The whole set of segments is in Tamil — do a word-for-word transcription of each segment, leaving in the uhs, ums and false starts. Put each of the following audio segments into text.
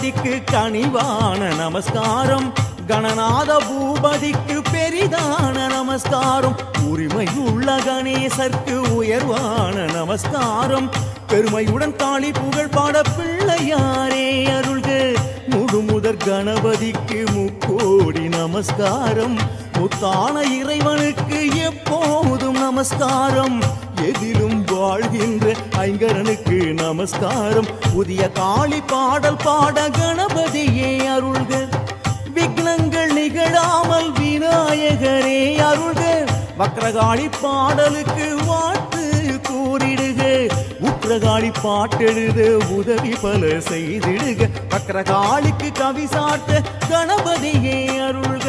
கணபதிக்கு கனிவான நமஸ்காரம், கணநாத பூபதிக்கு பெரிதான நமஸ்காரம், உரிமையுள்ள கணேசர்க்கு உயர்வான நமஸ்காரம், பெருமையுடன் தாளி புகழ் பாட பிள்ளையாரே அருள்க, முழுமுதற் கணபதிக்கு முக்கோடி நமஸ்காரம், முத்தான இறைவனுக்கு எப்போதும் நமஸ்காரம், எதிலும் வாழ்கின்ற ஐங்கரனுக்கு நமஸ்காரம், புதிய காளி பாடல் பாட கணபதியே அருள்க, விக்னங்கள் நிகழாமல் விநாயகரே அருள்க, வக்ரகாளி பாடலுக்கு வாழ்த்து கூறிடுக, உக்ரகாளி பாட்டெழுத உதவி பல செய்திடுக, வக்ரகாளிக்கு கவி சாட்ட கணபதியே அருள்க.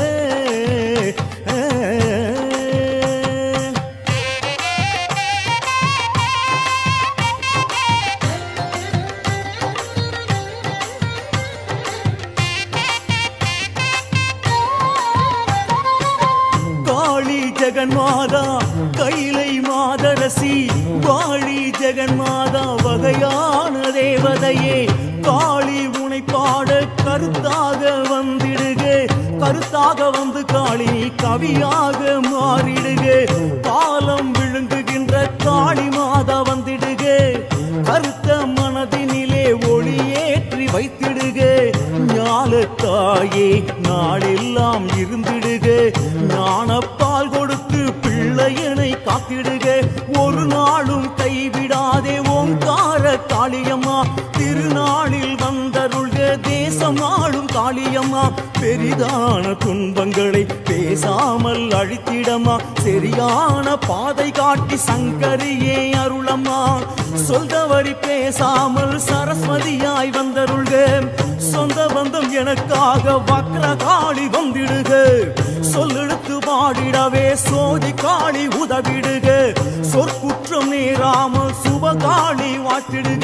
ஜெகன்மாதா கைலை மாதரசி வாழி ஜெகன்மாதா வகையான தேவதையே, காளி உனை பாட கருத்தாக வந்திடுக, கருத்தாக வந்து காளி கவியாக மாறிடுக, காலம் விழுங்குகின்ற காளி மாதா வந்திடுக, கருத்த மனதினிலே ஒளியேற்றி வைத்திடுக, ஞானத்தாயே நாளெல்லாம் இருந்திடுக, ஞானப்பால் கொடுத்து பிள்ளையனை காத்திடுக, ஒரு நாளும் கைவிடாதே ஓங்கார காளியம்மா, திருநாளில் வந்தருள்க தேசம் ஆளும் காளியம்மா, பெரிதான துன்பங்களை பேசாமல் அழித்திடமா, சரியான பாதை காட்டி சங்கரியே அருளம்மா, சொல்தவரி பேசாமல் சரஸ்வதியாய் வந்தருள்க, சொந்த பந்தம் எனக்காக வக்ரகாளி வந்திடுக, சொல்லெடுத்து பாடிடவே சோதி காளி உதவிடுக, சொற்குற்றம் நேராமல் சுபகாளி வாட்டிடுக,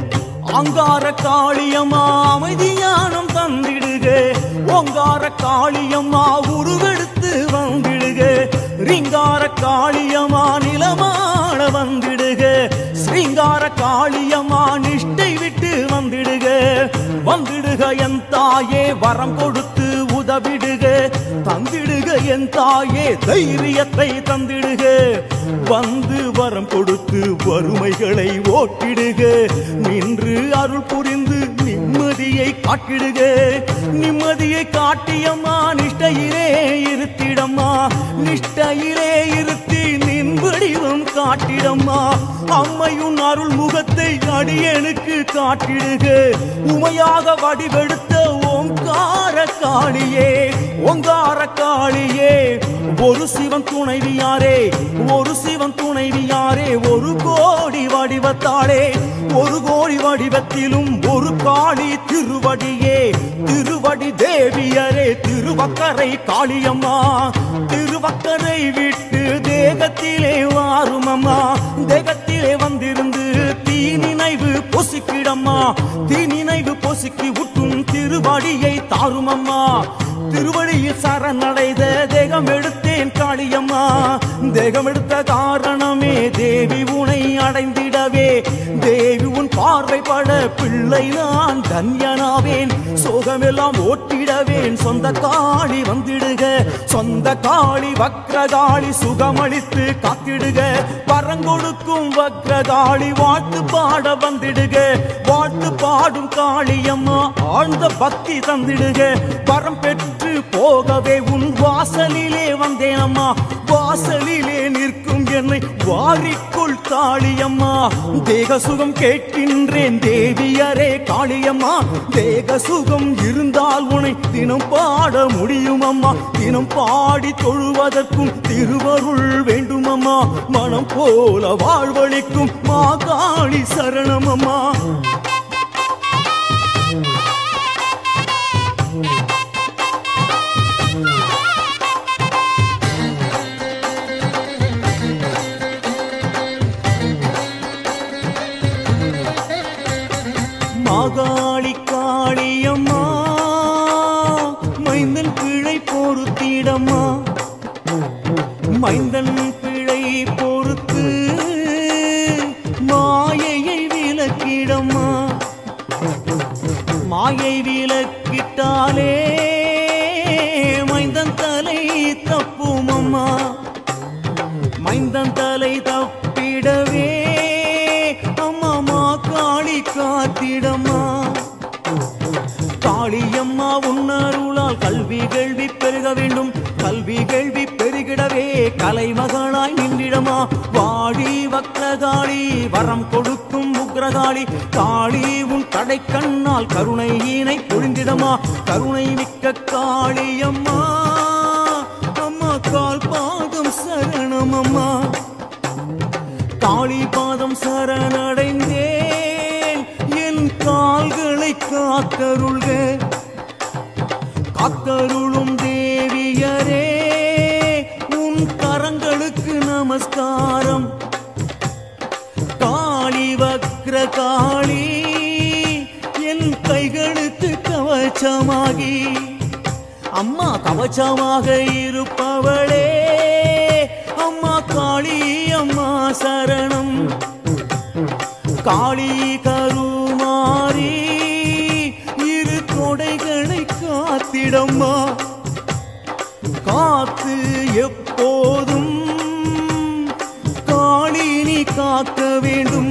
அங்கார காளியம்மா அமைதியானம் தந்திடுக, ஓங்கார காளியம்மா உருவெடுத்து வந்திடுக, ரிங்கார காளியம்மா நிலமான வந்திடுக, ஸ்ரீங்கார காளியம்மா நிஷ்டை விட்டு வந்திடுக, வந்திடுக என் தாயே வரம் கொடுத்து உதவிடுக, தந்திடுக என் தாயே தைரியத்தை தந்திடுக, வந்து வரம் கொடுத்து வறுமைகளை ஓட்டிடுக, நின்று அருள் புரிந்து நிம்மதியை காட்டிடுக, நிம்மதியை காட்டியம்மா நிஷ்டையிலே இருத்திடம்மா, நிஷ்டையிலே இருத்தி நின் வடிவம் காட்டிடம்மா, அம்மையுன் அருள் முகத்தை அடியனுக்கு காட்டிடுக, உமையாக வடிவெடுத்த ஓங்கார காளியே, ஓங்கார காளியே, ஒரு சிவன் துணைவியாரே, ஒரு சிவன் துணைவியாரே, ஒரு கோடி வடிவத்தாளே, ஒரு கோடி வடிவத்திலும் ஒரு காளி திருவடியே, திருவடி தேவியரே, திருவக்கரை காளியம்மா, திருவக்கரை விட்டு தேகத்திலே வாருமம்மா, தேகத்திலே வந்திருந்து தீ நினைவு பொசுக்கிடம்மா, தீ நினைவு பொசுக்கி விட்டும் திருவடியை தாருமம்மா, திருவடியில் சரணடைத தேகம் எடுத்தேன் காளியம்மா, தேகம் எடுத்த காரணமே தேவி உனை அடைந்திடவே, தேவி உன் பார்வைப்பட பிள்ளை நான் தன்யனாவேன், சோகமெல்லாம் ஓட்டிடவேன், சொந்த காளி வந்திடுக, சொந்த காளி வக்ரகாளி சுகமளித்து காத்திடுக, பரங்கொடுக்கும் வக்ரகாளி வாழ்த்து பாட வந்திடுக, வாழ்த்து பாடும் காளியம்மா ஆழ்ந்த பக்தி தந்திடுக, வரம் பெற்று போகவே உன் வாசலிலே வந்தேனம்மா, வாசலிலே நிற்கும் என்னை வாரிக்குள் காளியம்மா, தேக சுகம் கேட்கின்றேன் தேவியரே காளியம்மா, தேக சுகம் இருந்தால் உன்னை தினம் பாட முடியும் அம்மா, தினம் பாடி தொழுவதற்கும் திருவருள் வேண்டுமம்மா, மனம் போல வாழ்வழிக்கும் மாகாளி சரணமம்மா. மாகாளி காளியம்மா மைந்தன் பிழை பொறுத்திடம்மா, மைந்தன் பிழை பொறுத்து மாயையை விலக்கிடம்மா, விலக்கிட்டாலே மைந்தன் தலை தப்பும் அம்மா. மைந்தன் தலை தப்பிடவே அம்மா காளி காத்திடம்மா. காளியம்மா உன்னருளால் கல்வி கேள்வி பெருக வேண்டும். கல்வி கேள்வி பெருகிடவே கலைமகளாய் நின்றிடமா. வாடி வக்ரகாளி வரம் கொடுக்கும் உக்ரகாளி. காளி உன் கடை கண்ணால் கருணை ஈனை பொழிந்திடமா. கருணை மிக்க காளியம்மா அம்மா கால் பாதம் சரணம் அம்மா. காளி பாதம் சரணடைந்தேன் என் கால்களை காத்தருள்க. காத்தருளும் தேவியரே உன் கரங்களுக்கு நமஸ்காரம். காளி வக்ர காளி என் கைகளுக்கு கவச்சமாகி அம்மா கவச்சமாக இருப்பவளே அம்மா காளி அம்மா சரணம். காளி கருமாரி இரு கொடைகளை காத்திடம்மா. காத்து எப்போதும் காளி நீ காக்க வேண்டும்.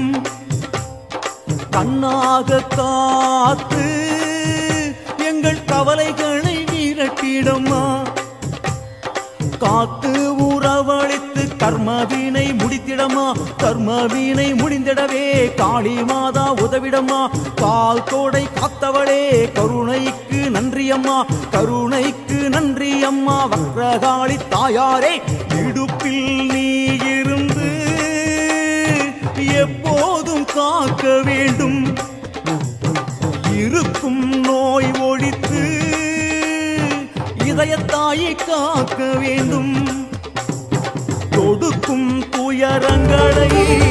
கண்ணாக காத்து எங்கள் கவலைகளை விரட்டிடம்மா. காத்து உறவழித்து கர்மவினை முடித்திடமா. கர்மவினை முடிந்திடவே காளி மாதா உதவிடமா. கால் தோடை காத்தவளே கருணைக்கு நன்றியம்மா. கருணைக்கு நன்றியம்மா வக்ரகாளி தாயாரே. இடுப்பில் நீ இருந்து எப்போதும் காக்க வேண்டும். இருக்கும் நோய் ஒழித்து இதயத்தாயை காக்க வேண்டும். கொடுக்கும் துயரங்களை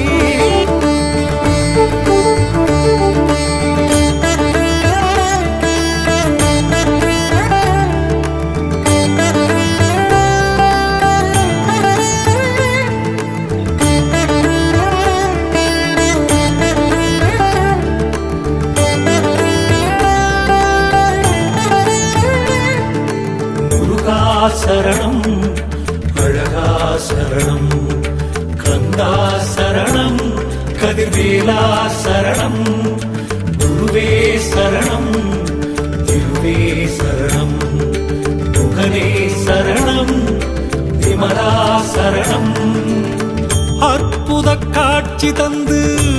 சரணம் அழகா சரணம் கந்தா சரணம் கதிர்வேலா சரணம் குருவே சரணம் திருவே சரணம் முகனே சரணம் விமலா சரணம். அற்புத காட்சி தந்து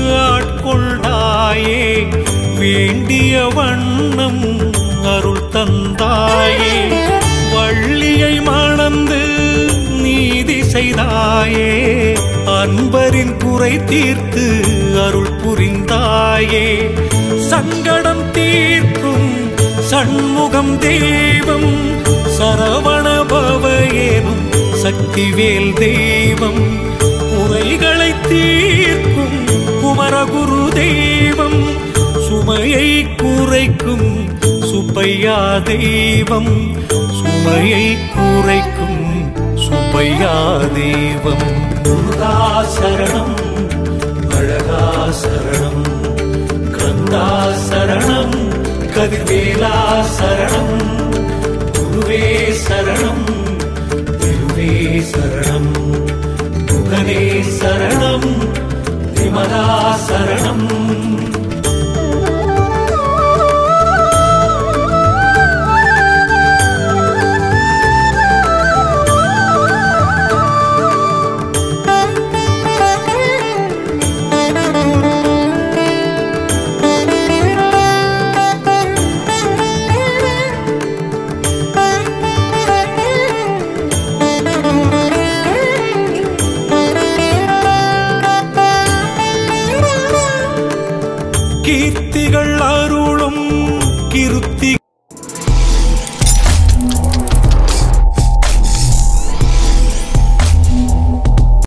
ஆட்கொண்டாயே வேண்டிய வண்ணம் அருள் தந்தாயே. வள்ளியை மணந்து நீதி செய்தாயே அன்பரின் குறை தீர்த்து அருள் புரிந்தாயே. சங்கடம் தீர்க்கும் சண்முகம் தெய்வம் சரவண பவயேனும் சக்திவேல் தெய்வம். குறைகளை தீர்க்கும் குமரகுரு தெய்வம் சுமையை குறைக்கும் சுப்பையா தெய்வம். சுமையை குறைக்கும் சுப்பையா தெய்வம். முருகா சரணம் அழகா சரணம் கந்தா சரணம் கதிர்வேலா சரணம் குருவே சரணம் திருவே சரணம் முகனே சரணம் விமலா சரணம். கீர்த்திகள் அருளும் கிருத்தி